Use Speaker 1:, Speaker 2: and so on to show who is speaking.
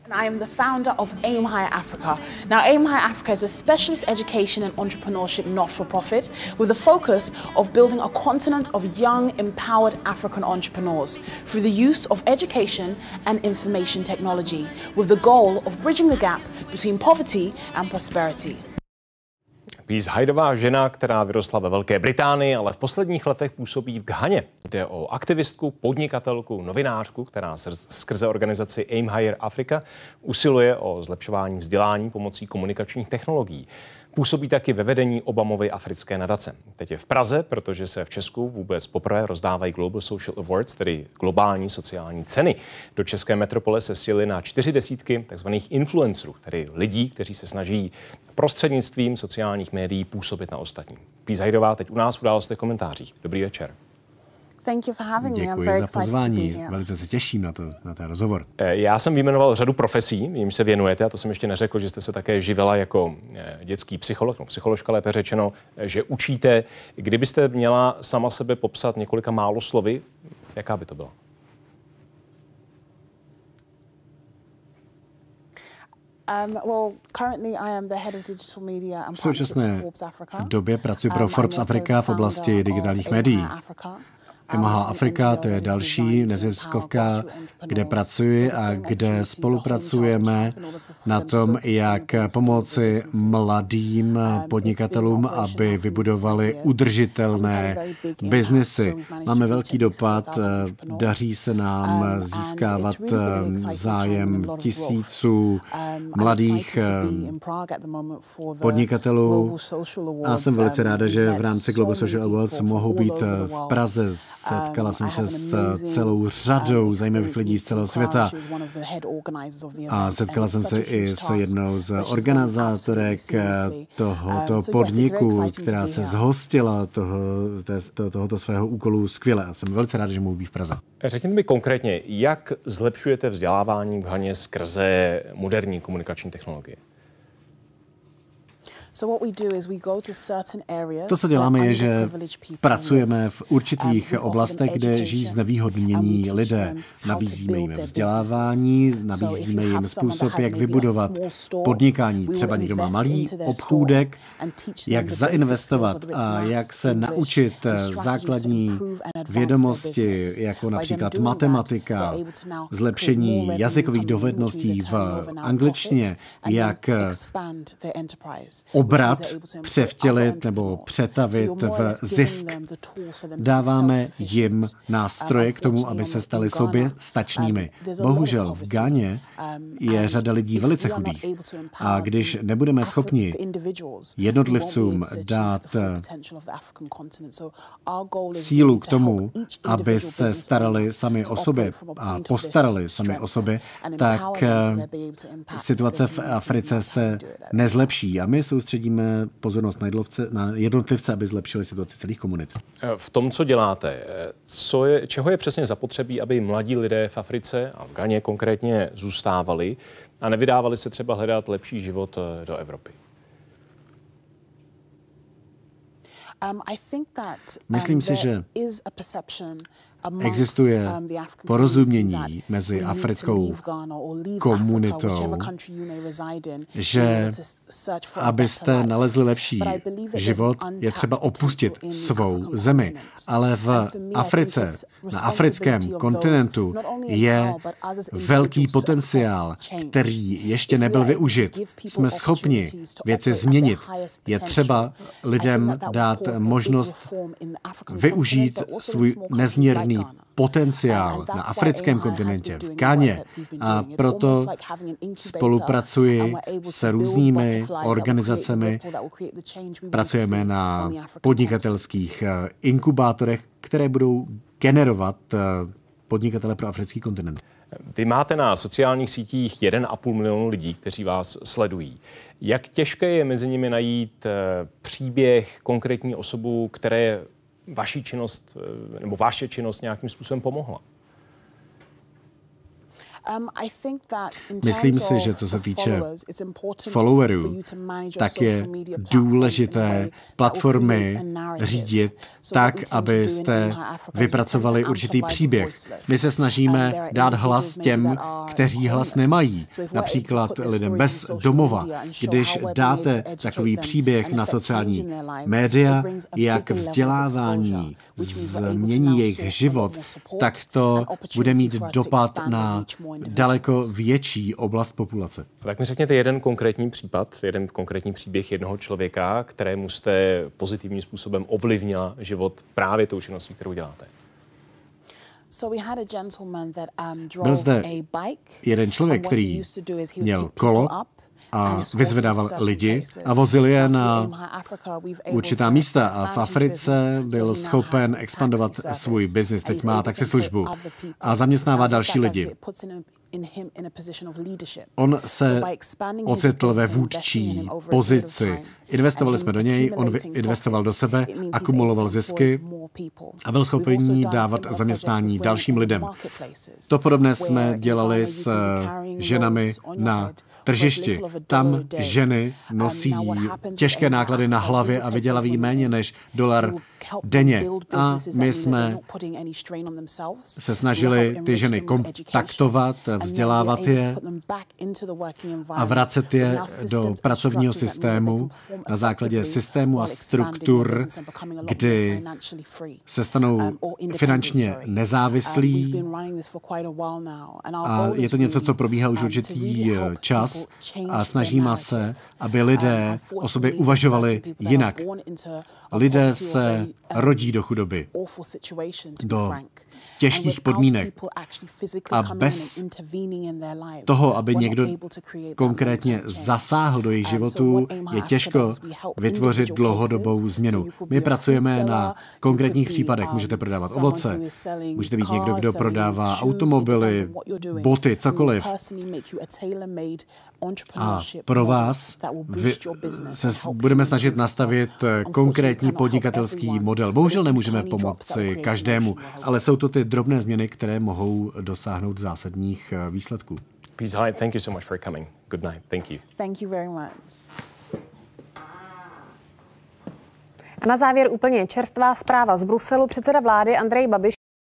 Speaker 1: I am the founder of Aim Higher Africa. Now, Aim Higher Africa is a specialist education and entrepreneurship not-for-profit with a focus of building a continent of young, empowered African entrepreneurs through the use of education and information technology, with the goal of bridging the gap between poverty and prosperity.
Speaker 2: Hydeová žena, která vyrostla ve Velké Británii, ale v posledních letech působí v Ghaně. Jde o aktivistku, podnikatelku, novinářku, která skrze organizaci Aim Higher Africa usiluje o zlepšování vzdělání pomocí komunikačních technologií. Působí taky ve vedení Obamovy africké nadace. Teď je v Praze, protože se v Česku vůbec poprvé rozdávají Global Social Awards, tedy globální sociální ceny. Do české metropole se sjeli na 40 takzvaných influencerů, tedy lidí, kteří se snaží prostřednictvím sociálních médií působit na ostatní. Hydeová teď u nás v Událostech komentářích. Dobrý večer.
Speaker 3: Děkuji za pozvání. Velice se těším na ten rozhovor.
Speaker 2: Já jsem vyjmenoval řadu profesí, jim se věnujete, a to jsem ještě neřekl, že jste se také živila jako dětský psycholog, no psycholožka lépe řečeno, že učíte. Kdybyste měla sama sebe popsat několika málo slovy, jaká by to byla?
Speaker 3: V současné době pracuji pro Forbes Africa v oblasti digitálních médií. Yamaha Afrika, to je další neziskovka, kde pracuji a kde spolupracujeme na tom, jak pomoci mladým podnikatelům, aby vybudovali udržitelné biznesy. Máme velký dopad, daří se nám získávat zájem tisíců mladých podnikatelů a jsem velice ráda, že v rámci Global Social Awards mohou být v Praze. Setkala jsem se s celou řadou zajímavých lidí z celého světa a setkala jsem se i s jednou z organizátorek tohoto podniku, která se zhostila tohoto svého úkolu skvěle a jsem velice rád, že mohu být v Praze.
Speaker 2: Řekněte mi konkrétně, jak zlepšujete vzdělávání v Ghaně skrze moderní komunikační technologie?
Speaker 3: To, co děláme, je, že pracujeme v určitých oblastech, kde žijí znevýhodnění lidé. Nabízíme jim vzdělávání, nabízíme jim způsob, jak vybudovat podnikání. Třeba někdo má malý obchůdek, jak zainvestovat a jak se naučit základní vědomosti, jako například matematika, zlepšení jazykových dovedností v angličtině, jak obrat převtělit nebo přetavit v zisk. Dáváme jim nástroje k tomu, aby se stali sobě stačnými. Bohužel v Ghaně je řada lidí velice chudých. A když nebudeme schopni jednotlivcům dát sílu k tomu, aby se starali sami o sobě a postarali sami o sobě, tak situace v Africe se nezlepší. A my soustředíme pozornost na jednotlivce, aby zlepšili situaci celých komunit.
Speaker 2: V tom, co děláte, čeho je přesně zapotřebí, aby mladí lidé v Africe a v Ghaně konkrétně zůstávali a nevydávali se třeba hledat lepší život do Evropy?
Speaker 3: Myslím si, že existuje porozumění mezi africkou komunitou, že abyste nalezli lepší život, je třeba opustit svou zemi. Ale v Africe, na africkém kontinentu, je velký potenciál, který ještě nebyl využit. Jsme schopni věci změnit. Je třeba lidem dát možnost využít svůj nezměrný potenciál na africkém kontinentě, v Ghaně, a proto spolupracuji s různými organizacemi. Pracujeme na podnikatelských inkubátorech, které budou generovat podnikatele pro africký kontinent.
Speaker 2: Vy máte na sociálních sítích 1,5 milionu lidí, kteří vás sledují. Jak těžké je mezi nimi najít příběh, konkrétní osobu, které vaší činnost nebo vaše činnost nějakým způsobem pomohla?
Speaker 3: Myslím si, že co se týče followerů, tak je důležité platformy řídit tak, abyste vypracovali určitý příběh. My se snažíme dát hlas těm, kteří hlas nemají. Například lidem bez domova. Když dáte takový příběh na sociální média, jak vzdělávání změní jejich život, tak to bude mít dopad na daleko větší oblast populace.
Speaker 2: Tak mi řekněte jeden konkrétní případ, jeden konkrétní příběh jednoho člověka, kterému jste pozitivním způsobem ovlivnila život právě tou činností, kterou děláte.
Speaker 3: Byl zde jeden člověk, který měl kolo a vyzvedával lidi a vozil je na určitá místa a v Africe byl schopen expandovat svůj biznis. Teď má taxislužbu a zaměstnává další lidi. On se ocitl ve vůdčí pozici. Investovali jsme do něj, on investoval do sebe, akumuloval zisky a byl schopen dávat zaměstnání dalším lidem. To podobné jsme dělali s ženami na tržišti. Tam ženy nosí těžké náklady na hlavě a vydělaví méně než $1 denně. A my jsme se snažili ty ženy kontaktovat, vzdělávat je a vracet je do pracovního systému na základě systému a struktur, kdy se stanou finančně nezávislí. A je to něco, co probíhá už určitý čas a snažíme se, aby lidé o sobě uvažovali jinak. Lidé se rodí do chudoby, do těžkých podmínek a bez toho, aby někdo konkrétně zasáhl do jejich životů, je těžko vytvořit dlouhodobou změnu. My pracujeme na konkrétních případech. Můžete prodávat ovoce, můžete být někdo, kdo prodává automobily, boty, cokoliv. A pro vás se budeme snažit nastavit konkrétní podnikatelský model. Bohužel nemůžeme pomoci každému, ale jsou to ty drobné změny, které mohou dosáhnout zásadních výsledků.
Speaker 2: Please, Hyde, thank you so much for coming. Good night. Thank you.
Speaker 1: Thank you very much.
Speaker 4: A na závěr úplně čerstvá zpráva z Bruselu. Předseda vlády Andrej Babiš